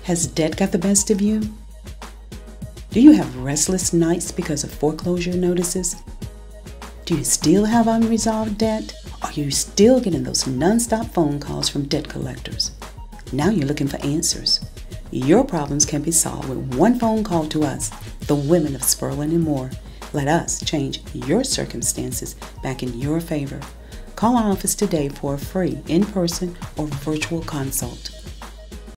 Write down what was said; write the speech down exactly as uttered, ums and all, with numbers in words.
Has debt got the best of you? Do you have restless nights because of foreclosure notices? Do you still have unresolved debt? Are you still getting those nonstop phone calls from debt collectors? Now you're looking for answers. Your problems can be solved with one phone call to us, the women of Sperling and more. Let us change your circumstances back in your favor. Call our office today for a free in-person or virtual consult.